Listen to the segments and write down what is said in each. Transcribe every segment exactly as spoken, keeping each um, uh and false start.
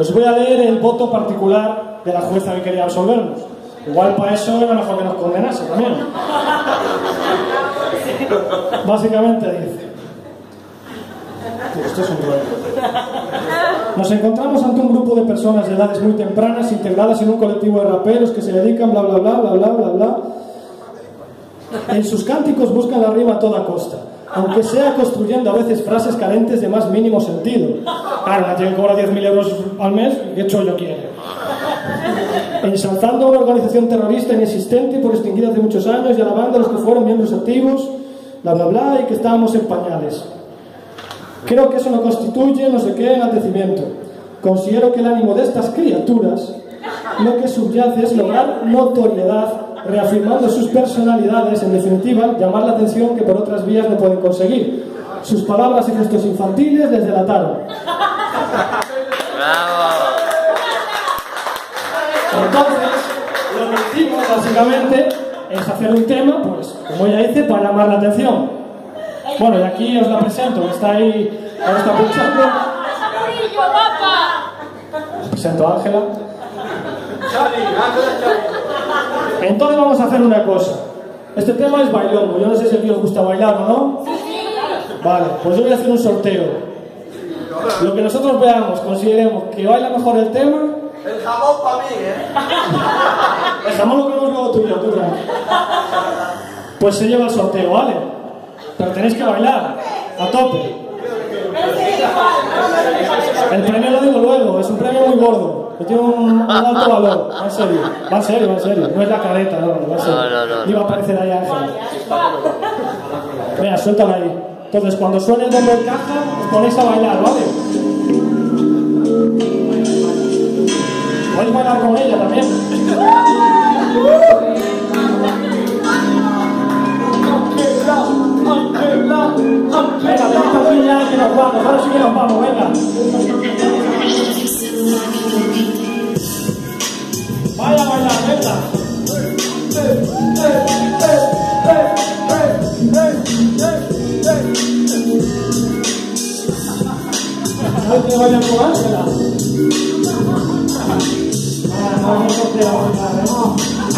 Os voy a leer el voto particular de la jueza que quería absolvernos. Igual para eso era mejor que nos condenase también. Básicamente dice: esto es un rollo. Nos encontramos ante un grupo de personas de edades muy tempranas integradas en un colectivo de raperos que se dedican bla bla bla bla bla bla bla. En sus cánticos buscan la rima a toda costa, aunque sea construyendo a veces frases carentes de más mínimo sentido. Claro, la tiene que cobrar diez mil euros al mes, ¿qué chollo quiere? Ensalzando a una organización terrorista inexistente por extinguida hace muchos años y alabando a los que fueron miembros activos, bla bla bla, y que estábamos en pañales. Creo que eso no constituye no sé qué enaltecimiento. Considero que el ánimo de estas criaturas lo que subyace es lograr notoriedad, reafirmando sus personalidades, en definitiva, llamar la atención que por otras vías no pueden conseguir. Sus palabras y gestos infantiles les delataron. Entonces, lo que hicimos básicamente es hacer un tema, pues, como ella dice, para llamar la atención. Bueno, y aquí os la presento, está ahí, ahora está pinchando. Os presento a Ángela. Entonces vamos a hacer una cosa. Este tema es bailongo. Yo no sé si aquí os gusta bailar o no. Vale, pues yo voy a hacer un sorteo. Lo que nosotros veamos, consideremos que baila mejor el tema. El jamón para mí, ¿eh? El jamón lo queremos luego tuyo, tú tranquilo. Pues se lleva el sorteo, ¿vale? Pero tenéis que bailar a tope. El premio lo digo luego, es un premio muy gordo, que tiene un, un alto valor. Va en serio, va en serio, va en serio. No es la careta, no, va en serio. No, no, no. Iba a aparecer ahí Ángel. Venga, suéltala ahí. Entonces, cuando suene el bombo de caja, os ponéis a bailar, ¿vale? Podéis bailar con ella también. Venga, venga, venga, que nos vamos, ahora sí que nos vamos, venga. Vaya a bailar, venga. Hay que bailar con Ángela. Ah, no, no te va a bailar, ¿no?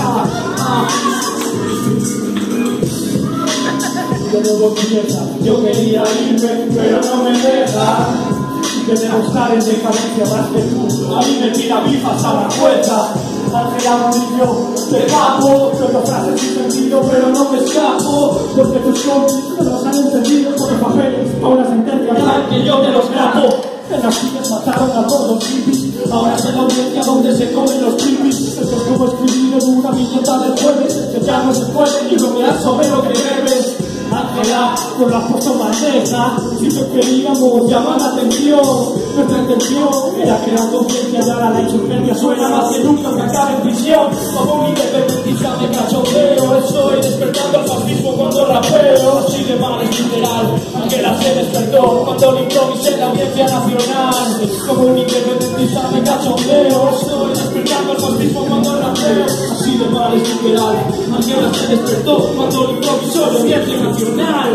Yo quería irme, pero no me deja. Que me gustara en decadencia más que tú. A mí me tira bifas a la fuerza. Ángela Murillo, te pago. Tengo frases sin sentido, pero no me escapo. Porque tus cómplices no los han entendido. Porque papeles a una sentencia tal que yo te los grapo. En las sillas mataron a todos los hippies. Ahora es en la audiencia donde se comen los tripis. Esto es como escribir en una viñeta del jueves. Que ya no se puede ni bromear sobre lo que bebes. Ángela, con la puesto bandeja. Si te queríamos llamar la atención, nuestra intención era crear conciencia. Y ahora la insurgencia suena más que nunca, que acabe en prisión. Como un independentista de cachondeo, estoy despertando al fascismo cuando rapeo. Así de mal es literal. Ángela se despertó cuando le improvisé en la audiencia nacional. Como un independentista de cachondeo, estoy despertando al fascismo cuando rapeo. Así de mal es literal. Ángela se despertó cuando le improvisó en la audiencia nacional.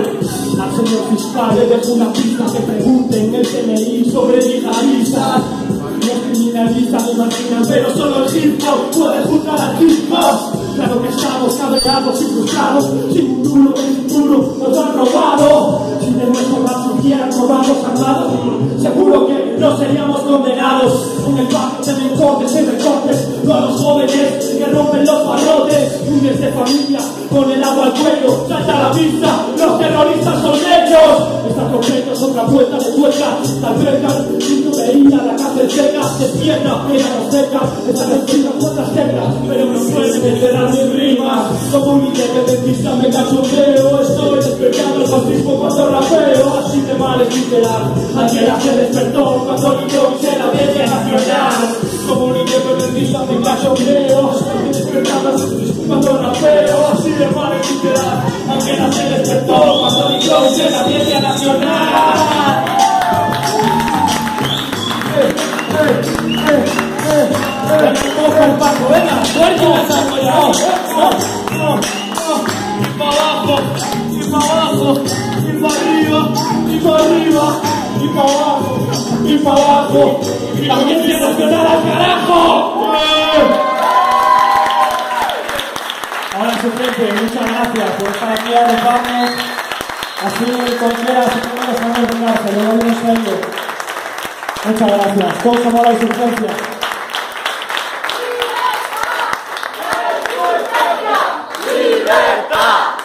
Al señor fiscal le dejo una pista, que pregunten el C N I sobre yihadistas. Los criminalistas me imaginan, pero solo el hip hop puede juzgar al hip hop. Claro que estamos cabreados y frustrados, sin un duro de futuro nos han robado. Si de nuestro rap surgieran robados armados, seguro que no seríamos condenados. En el barrio se ven cortes y recortes, no a los jóvenes que rompen los barrotes. Lunes de familia con el agua al cuello, salta a la vista, los terroristas son ellos. Esta tormenta es otra vuelta de tuerca, tal vez si tú veías la cárcel seca, despierta, éramos cerca, están escritas otras teclas, pero no pueden enterar mis rimas. Como un independentista me cachondeo, estoy despertando el fascismo cuando rapeo. Así de mal es literal, Ángela se despertó cuando le improvisé la audiencia nacional. Como un independentista me cachondeo, estoy despertando el fascismo cuando rapeo. Así de mal es literal, Ángela se despertó cuando le improvisé la audiencia nacional. Eh, eh, eh, eh. Venga, el Paco, venga, suelta la saco ya. No, no, no. Y para abajo, y para abajo, y para arriba, y para arriba, y para abajo, y para abajo. Y también quiero que gente, muchas gracias por estar aquí a dejarnos así con quieras y con los años de cárcel, lo voy en serio. Muchas gracias. Todos somos la insurgencia. ¡Libertad!